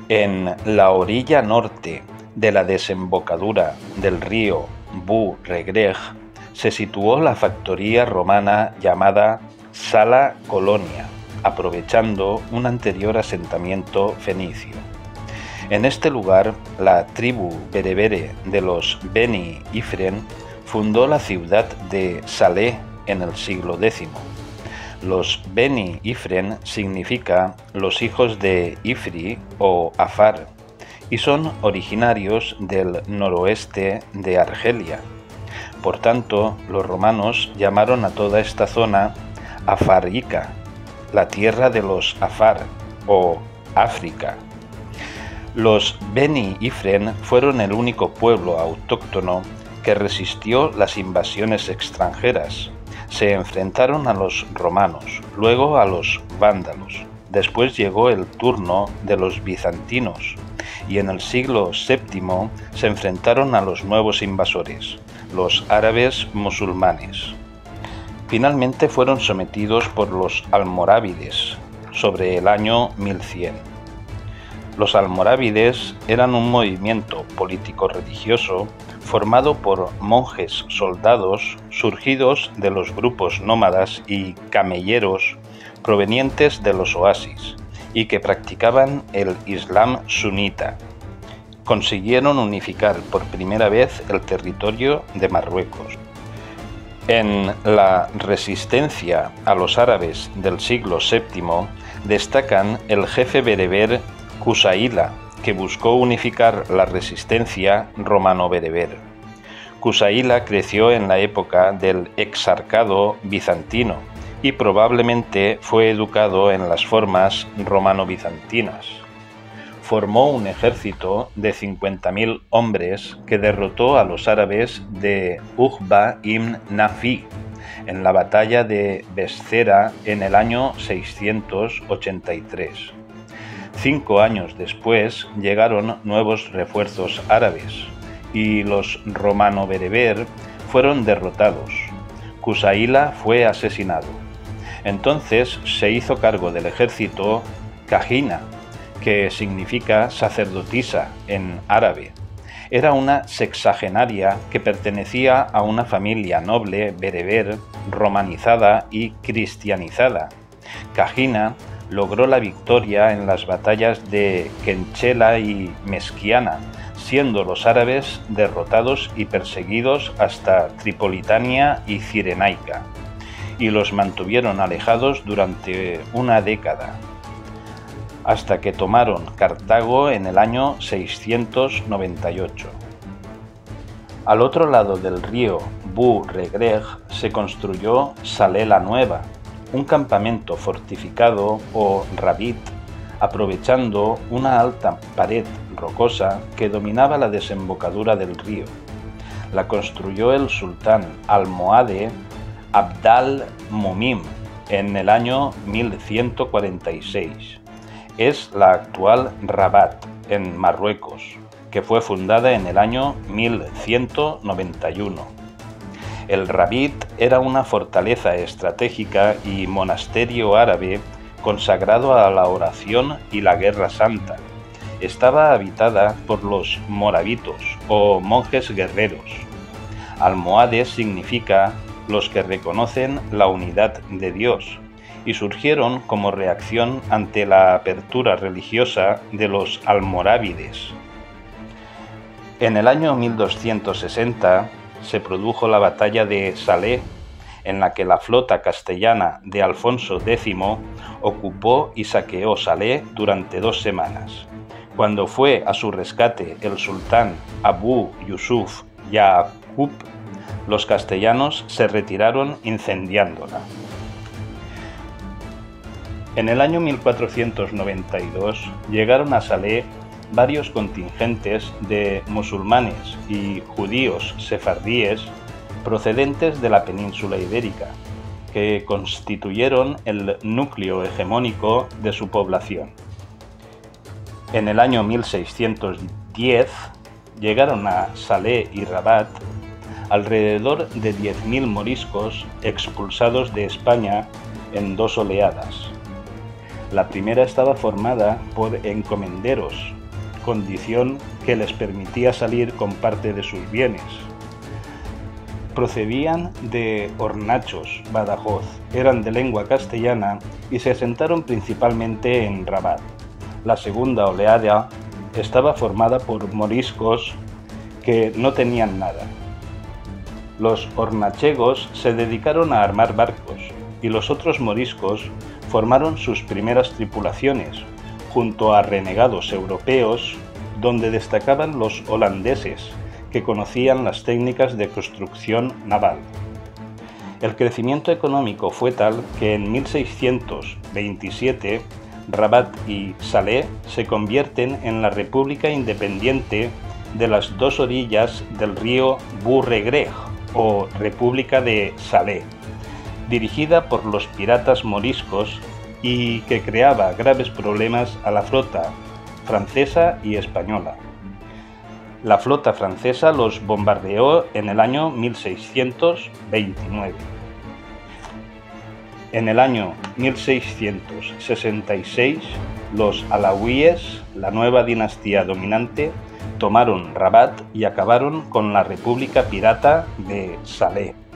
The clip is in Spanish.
En la orilla norte de la desembocadura del río Bu-Regreg se situó la factoría romana llamada Sala Colonia, aprovechando un anterior asentamiento fenicio. En este lugar, la tribu berebere de los Beni Ifren fundó la ciudad de Salé en el siglo X. Los Beni Ifren significa los hijos de Ifri o Afar y son originarios del noroeste de Argelia. Por tanto, los romanos llamaron a toda esta zona Afarica, la tierra de los Afar o África. Los Beni Ifren fueron el único pueblo autóctono que resistió las invasiones extranjeras. Se enfrentaron a los romanos, luego a los vándalos. Después llegó el turno de los bizantinos y en el siglo VII se enfrentaron a los nuevos invasores, los árabes musulmanes. Finalmente fueron sometidos por los almorávides sobre el año 1100. Los almorávides eran un movimiento político-religioso formado por monjes soldados surgidos de los grupos nómadas y camelleros provenientes de los oasis y que practicaban el Islam sunita. Consiguieron unificar por primera vez el territorio de Marruecos. En la resistencia a los árabes del siglo VII destacan el jefe bereber Cusaila, que buscó unificar la resistencia romano-bereber. Cusaila creció en la época del exarcado bizantino y probablemente fue educado en las formas romano-bizantinas. Formó un ejército de 50.000 hombres que derrotó a los árabes de Uqba ibn Nafi en la batalla de Bescera en el año 683. 5 años después llegaron nuevos refuerzos árabes y los romano-bereber fueron derrotados. Cusaila fue asesinado. Entonces se hizo cargo del ejército Cajina, que significa sacerdotisa en árabe. Era una sexagenaria que pertenecía a una familia noble bereber romanizada y cristianizada. Cajina logró la victoria en las batallas de Kenchela y Mesquiana, siendo los árabes derrotados y perseguidos hasta Tripolitania y Cirenaica, y los mantuvieron alejados durante una década, hasta que tomaron Cartago en el año 698. Al otro lado del río Bu-Regreg se construyó Salé la Nueva, un campamento fortificado o rabit, aprovechando una alta pared rocosa que dominaba la desembocadura del río. La construyó el sultán almohade Abd al-Mumim en el año 1146. Es la actual Rabat, en Marruecos, que fue fundada en el año 1191. El Rabit era una fortaleza estratégica y monasterio árabe consagrado a la oración y la guerra santa. Estaba habitada por los moravitos o monjes guerreros. Almohades significa los que reconocen la unidad de Dios y surgieron como reacción ante la apertura religiosa de los almorávides. En el año 1260 se produjo la batalla de Salé, en la que la flota castellana de Alfonso X ocupó y saqueó Salé durante 2 semanas. Cuando fue a su rescate el sultán Abu Yusuf Yaqub, los castellanos se retiraron incendiándola. En el año 1492 llegaron a Salé varios contingentes de musulmanes y judíos sefardíes procedentes de la península ibérica, que constituyeron el núcleo hegemónico de su población. En el año 1610 llegaron a Salé y Rabat alrededor de 10.000 moriscos expulsados de España en 2 oleadas. La primera estaba formada por encomenderos condición que les permitía salir con parte de sus bienes. Procedían de Hornachos, Badajoz, eran de lengua castellana y se asentaron principalmente en Rabat. La segunda oleada estaba formada por moriscos que no tenían nada. Los hornachegos se dedicaron a armar barcos y los otros moriscos formaron sus primeras tripulaciones, junto a renegados europeos, donde destacaban los holandeses, que conocían las técnicas de construcción naval. El crecimiento económico fue tal que en 1627 Rabat y Salé se convierten en la república independiente de las dos orillas del río Bourregreg, o República de Salé, dirigida por los piratas moriscos y que creaba graves problemas a la flota francesa y española. La flota francesa los bombardeó en el año 1629. En el año 1666, los alauíes, la nueva dinastía dominante, tomaron Rabat y acabaron con la República Pirata de Salé.